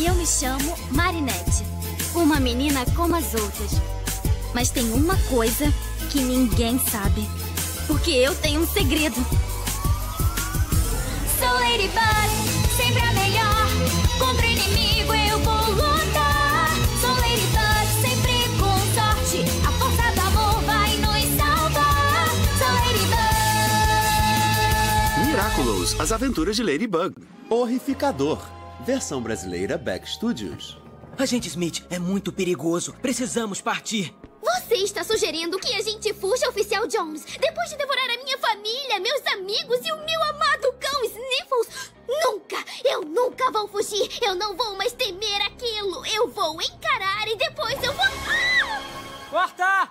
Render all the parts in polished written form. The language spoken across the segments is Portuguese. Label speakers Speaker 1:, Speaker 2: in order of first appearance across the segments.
Speaker 1: Eu me chamo Marinette, uma menina como as outras. Mas tem uma coisa que ninguém sabe. Porque eu tenho um segredo.
Speaker 2: Sou Ladybug, sempre a melhor. Contra inimigo eu vou lutar. Sou Ladybug, sempre com sorte. A força do amor vai nos salvar. Sou Ladybug.
Speaker 3: Miraculous, as aventuras de Ladybug.
Speaker 4: Horrificador, versão brasileira Back Studios.
Speaker 5: Agente Smith, é muito perigoso. Precisamos partir.
Speaker 6: Você está sugerindo que a gente fuja, Oficial Jones, depois de devorar a minha família, meus amigos e o meu amado cão Sniffles? Nunca! Eu nunca vou fugir! Eu não vou mais temer aquilo! Eu vou encarar e depois eu vou... Ah!
Speaker 7: Corta!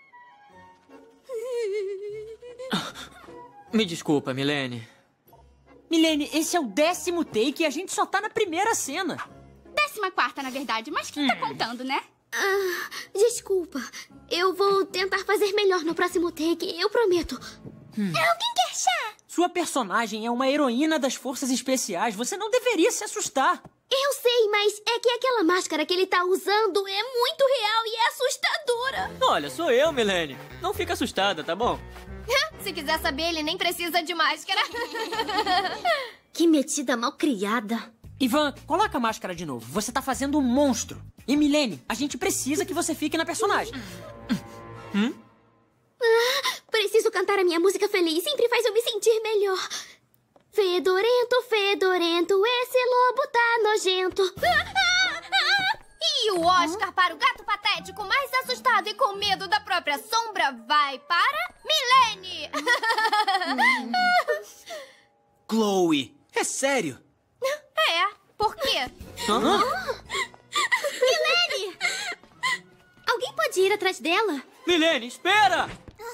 Speaker 7: Me desculpa, Milene.
Speaker 8: Milene, esse é o 10º take e a gente só tá na primeira cena.
Speaker 9: 14ª, na verdade, mas quem tá contando, né?
Speaker 6: Ah, desculpa. Eu vou tentar fazer melhor no próximo take, eu prometo.
Speaker 9: Alguém quer chá?
Speaker 8: Sua personagem é uma heroína das forças especiais. Você não deveria se assustar.
Speaker 6: Eu sei, mas é que aquela máscara que ele tá usando é muito real e é assustadora.
Speaker 7: Olha, sou eu, Milene. Não fica assustada, tá bom?
Speaker 9: Se quiser saber, ele nem precisa de máscara.
Speaker 6: Que metida malcriada.
Speaker 8: Ivan, coloca a máscara de novo. Você tá fazendo um monstro. E Milene, a gente precisa que você fique na personagem.
Speaker 6: Preciso cantar a minha música feliz. Sempre faz eu me sentir melhor. Fedorento, fedorento, esse lobo tá nojento.
Speaker 9: E o Oscar para o gato patético mais assustado e com medo da própria sombra vai para Milene.
Speaker 5: Chloe, é sério?
Speaker 9: É, por quê?
Speaker 6: Milene! Alguém pode ir atrás dela?
Speaker 7: Milene, espera!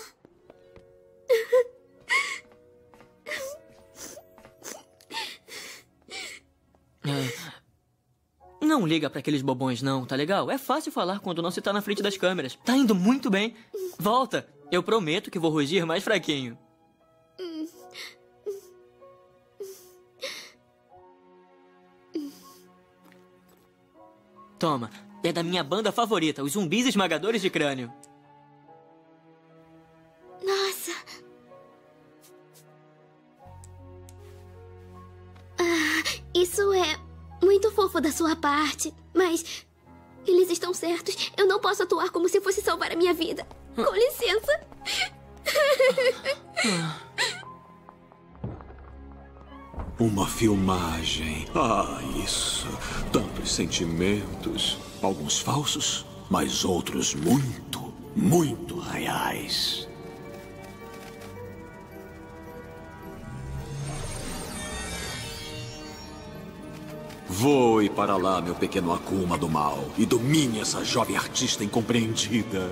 Speaker 7: Não liga pra aqueles bobões não, tá legal? É fácil falar quando não se tá na frente das câmeras. Tá indo muito bem. Volta. Eu prometo que vou rugir mais fraquinho. Toma. É da minha banda favorita, os Zumbis Esmagadores de Crânio.
Speaker 6: Nossa. Isso é muito fofo da sua parte, mas eles estão certos. Eu não posso atuar como se fosse salvar a minha vida. Com licença.
Speaker 10: Uma filmagem. Ah, isso. Tantos sentimentos. Alguns falsos, mas outros muito, muito reais. Voe para lá, meu pequeno Akuma do mal, e domine essa jovem artista incompreendida.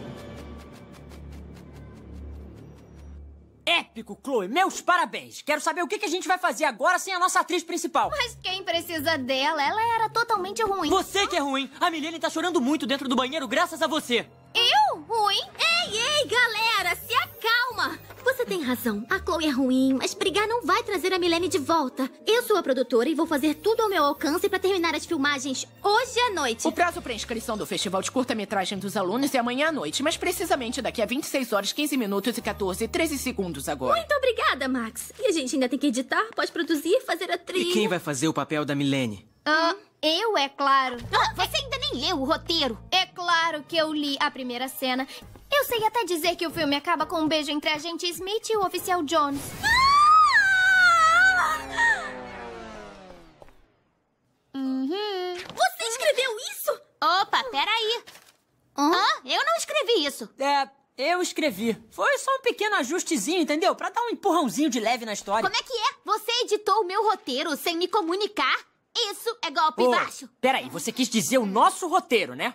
Speaker 8: Épico, Chloe. Meus parabéns. Quero saber o que a gente vai fazer agora sem a nossa atriz principal.
Speaker 9: Mas quem precisa dela? Ela era totalmente ruim.
Speaker 7: Você que é ruim. A Milene tá chorando muito dentro do banheiro graças a você.
Speaker 9: Eu? Ruim?
Speaker 6: Ei, galera, se acalma. Você tem razão. A Chloe é ruim, mas brigar não vai trazer a Milene de volta. Eu sou a produtora e vou fazer tudo ao meu alcance para terminar as filmagens hoje à noite.
Speaker 11: O prazo para inscrição do Festival de Curta-Metragem dos Alunos é amanhã à noite, mas precisamente daqui a 26 horas, 15 minutos e 13 segundos agora.
Speaker 6: Muito obrigada, Max. E a gente ainda tem que editar, pós-produzir, fazer a trilha.
Speaker 5: E quem vai fazer o papel da Milene?
Speaker 9: Eu, é claro.
Speaker 6: Você ainda nem leu o roteiro.
Speaker 9: É claro que eu li a primeira cena. Eu sei até dizer que o filme acaba com um beijo entre a agente Smith e o oficial Jones.
Speaker 6: Você escreveu isso?
Speaker 1: Opa, peraí. Eu não escrevi isso.
Speaker 8: Eu escrevi. Foi só um pequeno ajustezinho, entendeu? Pra dar um empurrãozinho de leve na história.
Speaker 1: Como é que é? Você editou o meu roteiro sem me comunicar? Isso é golpe baixo.
Speaker 8: Peraí, você quis dizer o nosso roteiro, né?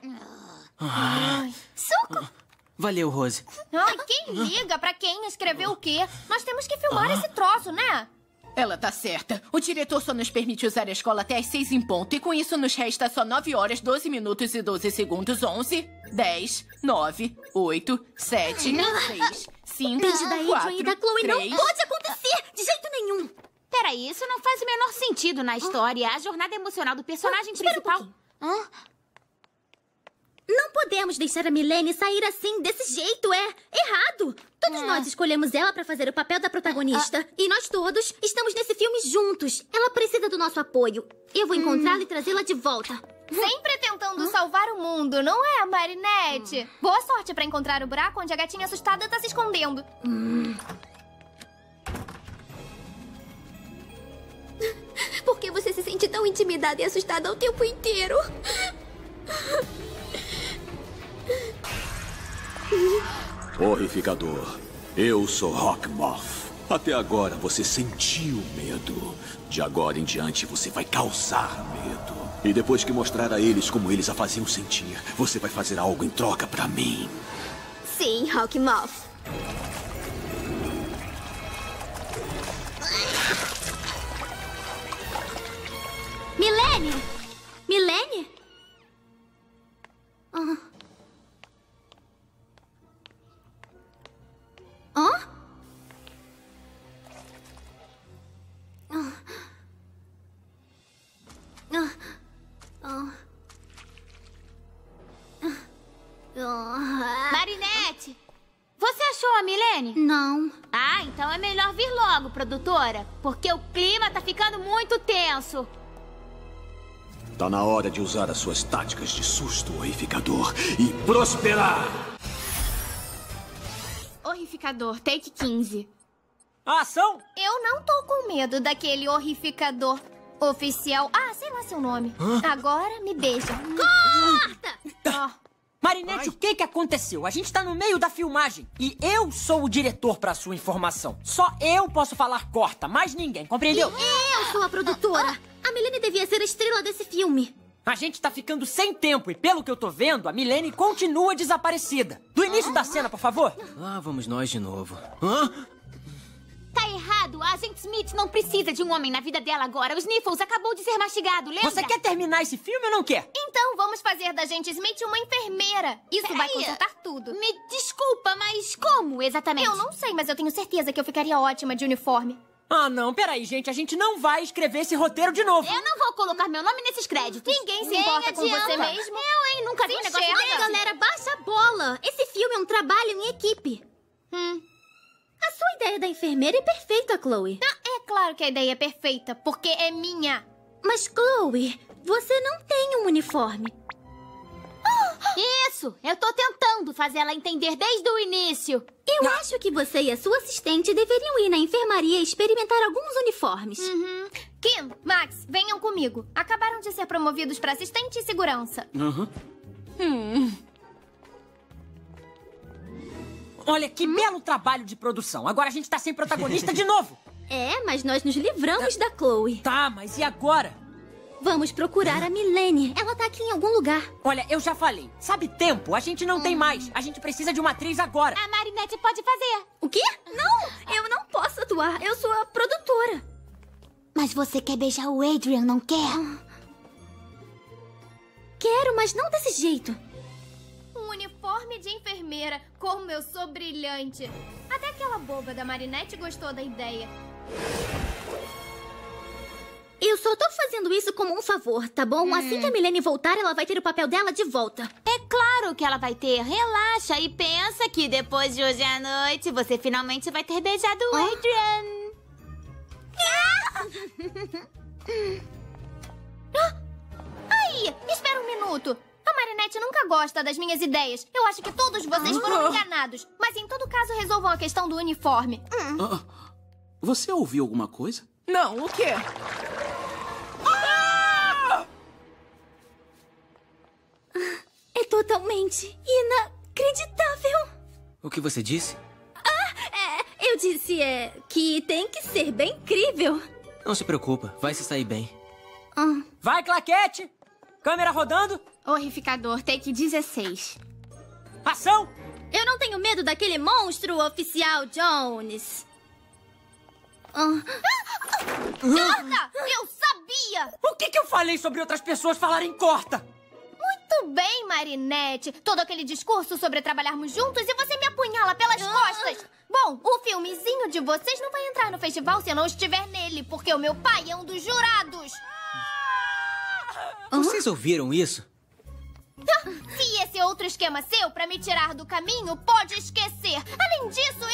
Speaker 9: Suco!
Speaker 5: Valeu, Rose.
Speaker 9: Ai, quem liga pra quem escreveu o quê? Nós temos que filmar esse troço, né?
Speaker 11: Ela tá certa. O diretor só nos permite usar a escola até às 6 em ponto. E com isso nos resta só 9 horas, 12 minutos e 12 segundos. 11, 10, 9, 8, 7, 6, 5,
Speaker 6: Desde da Adrian
Speaker 11: 4,
Speaker 6: e da Chloe
Speaker 11: 3...
Speaker 6: não pode acontecer! De jeito nenhum!
Speaker 12: Peraí, isso não faz o menor sentido na história. A jornada emocional do personagem principal...
Speaker 1: Não podemos deixar a Milene sair assim, desse jeito. É errado. Todos nós escolhemos ela pra fazer o papel da protagonista. E nós todos estamos nesse filme juntos. Ela precisa do nosso apoio. Eu vou encontrá-la e trazê-la de volta.
Speaker 9: Sempre tentando salvar o mundo, não é, Marinette? Boa sorte pra encontrar o buraco onde a gatinha assustada tá se escondendo.
Speaker 6: Por que você se sente tão intimidada e assustada o tempo inteiro?
Speaker 10: Horrificador, eu sou Hawkmoth. Até agora você sentiu medo. De agora em diante você vai causar medo. E depois que mostrar a eles como eles a faziam sentir, você vai fazer algo em troca pra mim.
Speaker 6: Sim, Hawkmoth.
Speaker 1: Milene! Milene?
Speaker 12: Marinette, você achou a Milene?
Speaker 1: Não.
Speaker 12: Ah, então é melhor vir logo, produtora. Porque o clima tá ficando muito tenso.
Speaker 10: Tá na hora de usar as suas táticas de susto, Horrificador, e prosperar!
Speaker 9: Horrificador, take 15.
Speaker 8: Ação!
Speaker 9: Eu não tô com medo daquele horrificador oficial. Ah, sei lá seu nome. Agora me beija.
Speaker 1: Corta!
Speaker 8: Marinette, o que aconteceu? A gente tá no meio da filmagem. E eu sou o diretor, pra sua informação. Só eu posso falar corta, mais ninguém, compreendeu?
Speaker 1: Eu sou a produtora. A Milene devia ser a estrela desse filme.
Speaker 8: A gente tá ficando sem tempo e, pelo que eu tô vendo, a Milene continua desaparecida. Do início da cena, por favor.
Speaker 5: Lá vamos nós de novo.
Speaker 12: Tá errado. A agente Smith não precisa de um homem na vida dela agora. O Sniffles acabou de ser mastigado, lembra?
Speaker 8: Você quer terminar esse filme ou não quer?
Speaker 9: Então vamos fazer da agente Smith uma enfermeira. Isso vai consertar tudo.
Speaker 12: Me desculpa, mas como exatamente?
Speaker 9: Eu não sei, mas eu tenho certeza que eu ficaria ótima de uniforme.
Speaker 8: Ah, não, peraí, gente. A gente não vai escrever esse roteiro de novo.
Speaker 12: Eu não vou colocar meu nome nesses créditos.
Speaker 9: Ninguém se importa com você mesmo.
Speaker 12: Eu, hein? Nunca vi um negócio desse.
Speaker 1: Galera, baixa a bola. Esse filme é um trabalho em equipe. A sua ideia da enfermeira é perfeita, Chloe.
Speaker 9: É claro que a ideia é perfeita, porque é minha.
Speaker 1: Mas, Chloe, você não tem um uniforme.
Speaker 12: Isso! Eu tô tentando fazer ela entender desde o início.
Speaker 1: Eu acho que você e a sua assistente deveriam ir na enfermaria e experimentar alguns uniformes.
Speaker 9: Kim, Max, venham comigo. Acabaram de ser promovidos para assistente e segurança.
Speaker 8: Olha, que belo trabalho de produção. Agora a gente tá sem protagonista de novo.
Speaker 1: É, mas nós nos livramos da Chloe.
Speaker 8: Tá, mas e agora?
Speaker 1: Vamos procurar a Milene. Ela tá aqui em algum lugar.
Speaker 8: Olha, eu já falei. Sabe tempo? A gente não tem mais. A gente precisa de uma atriz agora.
Speaker 12: A Marinette pode fazer.
Speaker 1: O quê? Não, eu não posso atuar. Eu sou a produtora.
Speaker 12: Mas você quer beijar o Adrian, não quer?
Speaker 1: Quero, mas não desse jeito.
Speaker 9: Um uniforme de enfermeira. Como eu sou brilhante. Até aquela boba da Marinette gostou da ideia.
Speaker 1: Eu só tô fazendo isso como um favor, tá bom? Assim que a Milene voltar, ela vai ter o papel dela de volta.
Speaker 12: É claro que ela vai ter. Relaxa e pensa que depois de hoje à noite, você finalmente vai ter beijado o Adrian.
Speaker 9: Aí, espera um minuto. A Marinette nunca gosta das minhas ideias. Eu acho que todos vocês foram enganados. Mas em todo caso, resolvam a questão do uniforme.
Speaker 3: Você ouviu alguma coisa?
Speaker 11: Não, o quê?
Speaker 1: É totalmente inacreditável.
Speaker 5: O que você disse?
Speaker 1: Eu disse, que tem que ser bem incrível.
Speaker 5: Não se preocupa, vai se sair bem.
Speaker 8: Vai, claquete! Câmera rodando.
Speaker 9: Horrificador, take 16.
Speaker 8: Ação!
Speaker 1: Eu não tenho medo daquele monstro oficial Jones.
Speaker 9: Corta! Eu sabia!
Speaker 8: O que eu falei sobre outras pessoas falarem corta?
Speaker 9: Muito bem, Marinette. Todo aquele discurso sobre trabalharmos juntos e você me apunhala pelas costas. Bom, o filmezinho de vocês não vai entrar no festival se eu não estiver nele, porque o meu pai é um dos jurados.
Speaker 5: Vocês ouviram isso?
Speaker 9: Se esse é outro esquema seu pra me tirar do caminho, pode esquecer. Além disso,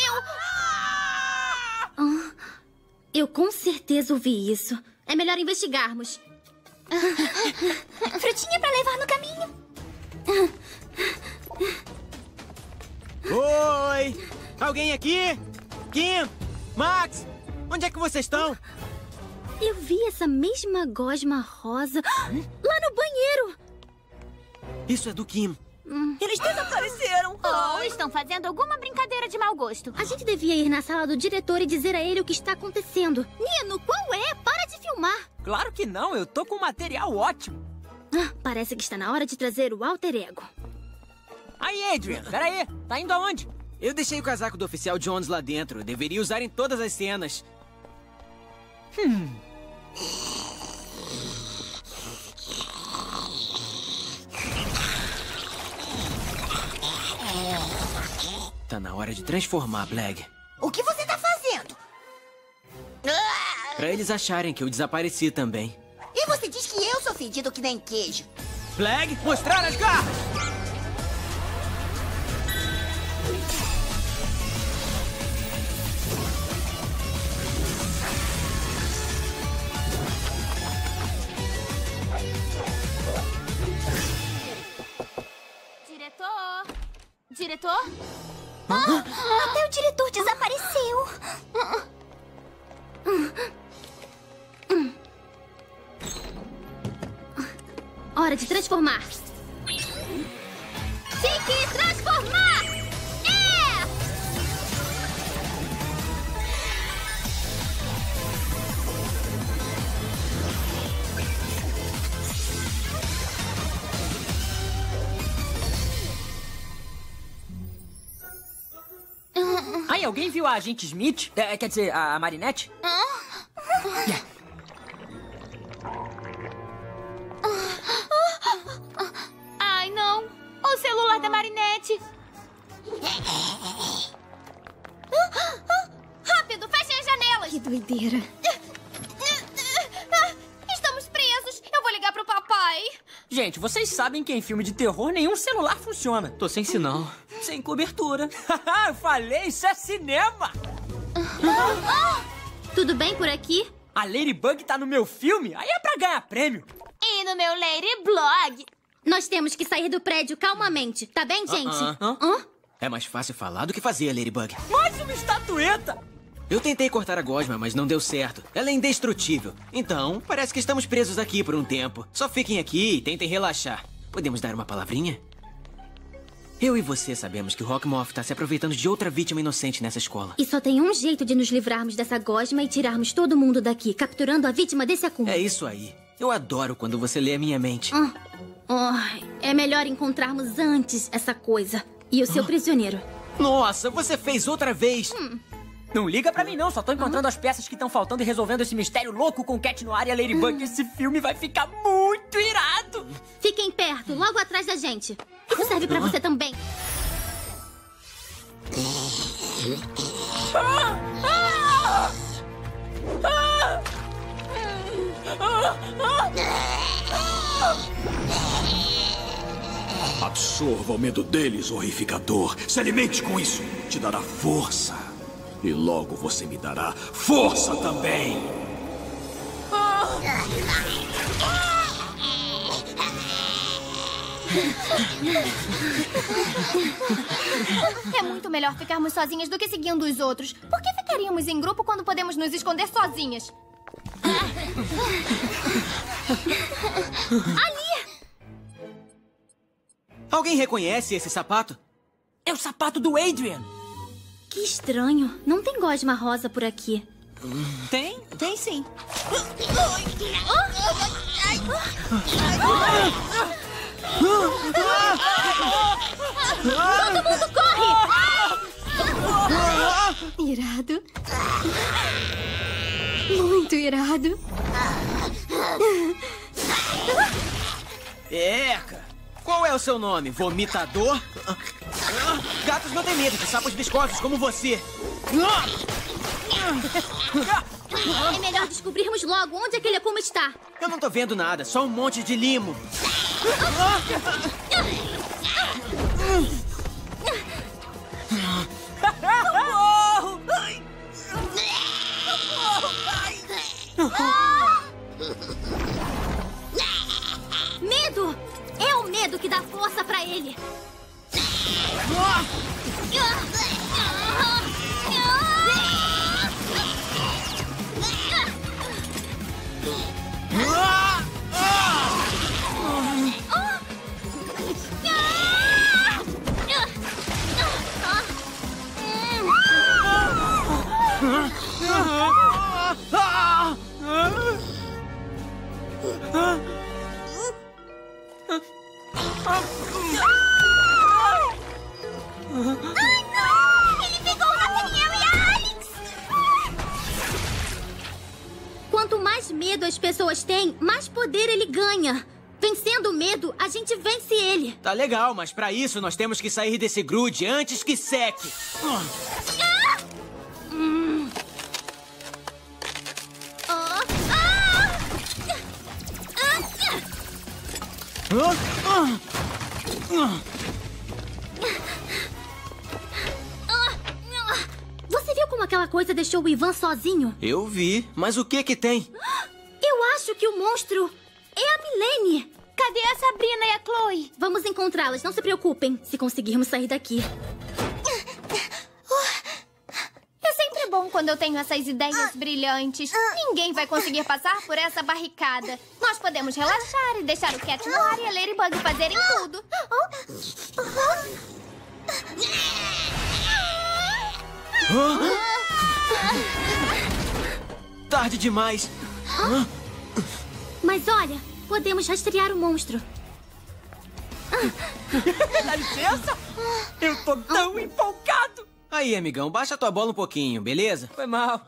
Speaker 1: Eu com certeza ouvi isso. É melhor investigarmos.
Speaker 6: Frutinha pra levar no caminho.
Speaker 5: Oi! Alguém aqui? Kim? Max? Onde é que vocês estão?
Speaker 1: Eu vi essa mesma gosma rosa lá no banheiro.
Speaker 5: Isso é do Kim.
Speaker 12: Eles desapareceram. Ou estão fazendo alguma brincadeira de mau gosto.
Speaker 1: A gente devia ir na sala do diretor e dizer a ele o que está acontecendo. Nino, qual é? Para de filmar.
Speaker 8: Claro que não, eu tô com um material ótimo.
Speaker 1: Parece que está na hora de trazer o alter ego.
Speaker 8: Aí, Adrian, peraí. Tá indo aonde?
Speaker 5: Eu deixei o casaco do oficial Jones lá dentro. Eu deveria usar em todas as cenas. Tá na hora de transformar, Blag.
Speaker 6: O que você tá fazendo?
Speaker 5: Pra eles acharem que eu desapareci também.
Speaker 6: E você diz que eu sou fedido que nem queijo.
Speaker 5: Blag, mostrar as garras!
Speaker 12: Diretor?
Speaker 6: Até o diretor desapareceu.
Speaker 1: Hora de transformar.
Speaker 9: Fique transformar!
Speaker 8: Aí, alguém viu a agente Smith? Quer dizer, a Marinette?
Speaker 12: Ai, não. O celular da Marinette.
Speaker 9: Rápido, fechem as janelas.
Speaker 1: Que doideira.
Speaker 9: Estamos presos. Eu vou ligar pro papai.
Speaker 8: Gente, vocês sabem que em filme de terror nenhum celular funciona.
Speaker 7: Tô sem sinal. Sem cobertura.
Speaker 8: Eu falei, isso é cinema!
Speaker 1: Tudo bem por aqui?
Speaker 8: A Ladybug tá no meu filme? Aí é pra ganhar prêmio.
Speaker 12: E no meu Lady Blog.
Speaker 1: Nós temos que sair do prédio calmamente, tá bem, gente?
Speaker 5: É mais fácil falar do que fazer, Ladybug.
Speaker 8: Mais uma estatueta!
Speaker 5: Eu tentei cortar a gosma, mas não deu certo. Ela é indestrutível. Então, parece que estamos presos aqui por um tempo. Só fiquem aqui e tentem relaxar. Podemos dar uma palavrinha? Eu e você sabemos que o Rockmoth tá se aproveitando de outra vítima inocente nessa escola.
Speaker 1: E só tem um jeito de nos livrarmos dessa gosma e tirarmos todo mundo daqui, capturando a vítima desse acúmulo.
Speaker 5: É isso aí. Eu adoro quando você lê a minha mente.
Speaker 1: É melhor encontrarmos antes essa coisa. E o seu prisioneiro.
Speaker 5: Nossa, você fez outra vez!
Speaker 8: Não liga pra mim não, só tô encontrando as peças que estão faltando e resolvendo esse mistério louco com Cat Noir e a Ladybug. Esse filme vai ficar muito irado!
Speaker 1: Fiquem perto, logo atrás da gente. Isso serve pra você também.
Speaker 10: Absorva o medo deles, horrificador. Se alimente com isso. Te dará força. E logo você me dará força também.
Speaker 9: É muito melhor ficarmos sozinhas do que seguindo os outros. Por que ficaríamos em grupo quando podemos nos esconder sozinhas?
Speaker 1: Ali!
Speaker 5: Alguém reconhece esse sapato?
Speaker 8: É o sapato do Adrian.
Speaker 1: Que estranho. Não tem gosma rosa por aqui.
Speaker 8: Tem?
Speaker 6: Tem sim.
Speaker 1: Todo mundo corre!
Speaker 9: Irado. Muito irado.
Speaker 5: Eca! Qual é o seu nome? Vomitador? Gatos não têm medo de sapos viscosos como você.
Speaker 1: É melhor descobrirmos logo onde aquele Akuma está.
Speaker 5: Eu não tô vendo nada, só um monte de limo.
Speaker 1: Medo! É o medo que dá força pra ele. Quanto mais medo as pessoas têm, mais poder ele ganha. Vencendo o medo, a gente vence ele.
Speaker 5: Tá legal, mas pra isso nós temos que sair desse grude antes que seque.
Speaker 1: Você viu como aquela coisa deixou o Ivan sozinho?
Speaker 5: Eu vi, mas o que que tem?
Speaker 1: Eu acho que o monstro é a Milene.
Speaker 12: Cadê a Sabrina e a Chloe?
Speaker 1: Vamos encontrá-las, não se preocupem, se conseguirmos sair daqui.
Speaker 9: É sempre bom quando eu tenho essas ideias brilhantes. Ninguém vai conseguir passar por essa barricada. Nós podemos relaxar e deixar o Cat Noir e a Ladybug fazerem tudo.
Speaker 5: Tarde demais.
Speaker 1: Mas olha, podemos rastrear o monstro.
Speaker 8: Dá licença? Eu tô tão empolgado.
Speaker 5: Aí, amigão, baixa tua bola um pouquinho, beleza?
Speaker 8: Foi mal.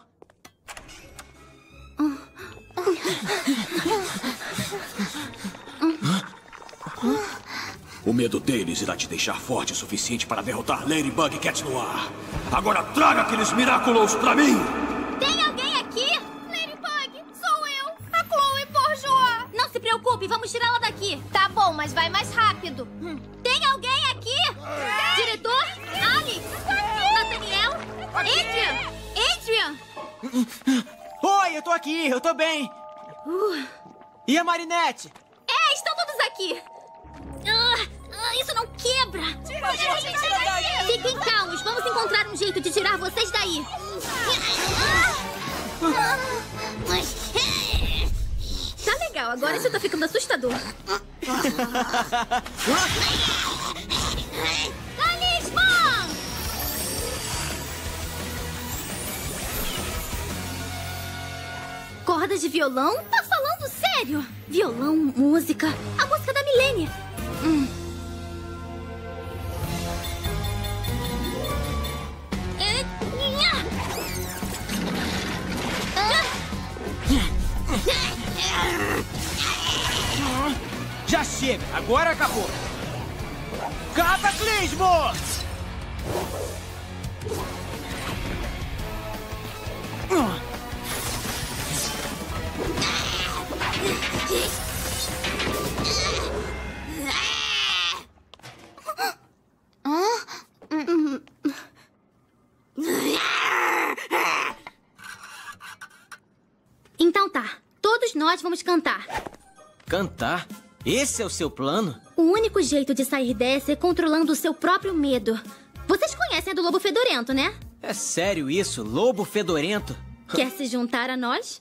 Speaker 10: O medo deles irá te deixar forte o suficiente para derrotar Ladybug e Cat Noir. Agora traga aqueles Miraculous pra mim!
Speaker 1: Tem alguém aqui?
Speaker 9: Ladybug, sou eu, a Chloe Bourgeois.
Speaker 1: Não se preocupe, vamos tirá-la daqui.
Speaker 9: Tá bom, mas vai mais rápido.
Speaker 1: Tem alguém aqui? Diretor? Alex? Nathaniel? Adrian?
Speaker 5: Oi, eu tô aqui, eu tô bem. E a Marinette?
Speaker 1: É, estão todos aqui. Isso não quebra. Fiquem calmos, vamos encontrar um jeito de tirar vocês daí. Tá legal, agora isso tá ficando assustador. Talismã! Cordas de violão? Tá falando sério? Violão, música. A música da Milene.
Speaker 5: Já chega, agora acabou. Cataclismo!
Speaker 1: Então tá, todos nós vamos cantar.
Speaker 5: Cantar? Esse é o seu plano?
Speaker 1: O único jeito de sair dessa é controlando o seu próprio medo. Vocês conhecem a do Lobo Fedorento, né?
Speaker 5: É sério isso? Lobo fedorento?
Speaker 1: Quer se juntar a nós?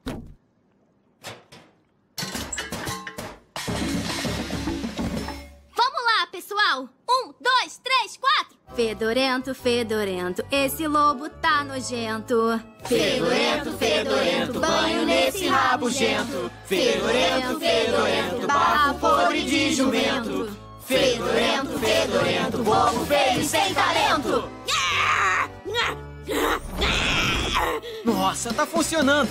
Speaker 1: Vamos lá, pessoal! 1, 2, 3, 4! Fedorento, fedorento, esse lobo tá nojento.
Speaker 2: Fedorento, fedorento, banho nesse rabugento. Fedorento, fedorento, bafo podre de jumento. Fedorento, fedorento, bobo feio sem talento.
Speaker 5: Nossa, tá funcionando.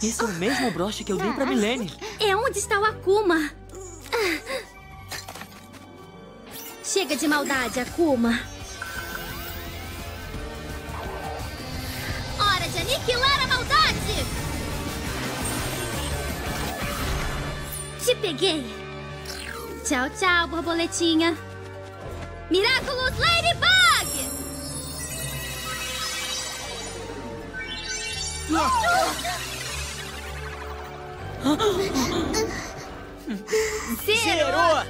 Speaker 7: Esse é o mesmo broche que eu dei pra Milene.
Speaker 1: É onde está o Akuma. Chega de maldade, Akuma. Hora de aniquilar a maldade! Te peguei. Tchau, tchau, borboletinha. Miraculous Ladybug!
Speaker 5: Zerou!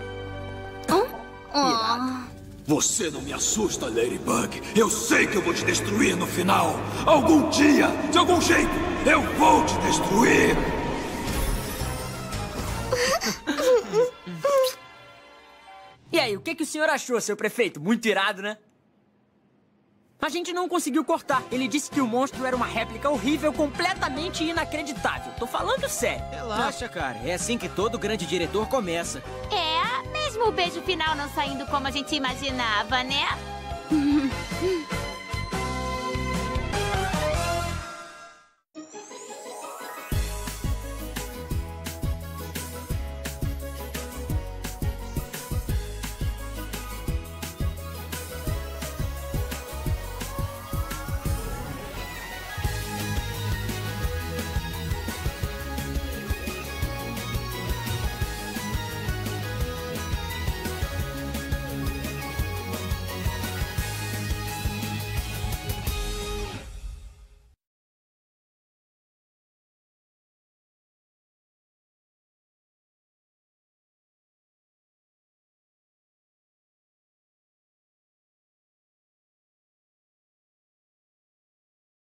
Speaker 10: Você não me assusta, Ladybug. Eu sei que eu vou te destruir no final. Algum dia, de algum jeito, eu vou te destruir.
Speaker 8: E aí, o que o senhor achou, seu prefeito? Muito irado, né? A gente não conseguiu cortar. Ele disse que o monstro era uma réplica horrível, completamente inacreditável. Tô falando sério.
Speaker 5: Relaxa, cara. É assim que todo grande diretor começa.
Speaker 12: É, mesmo o beijo final não saindo como a gente imaginava, né?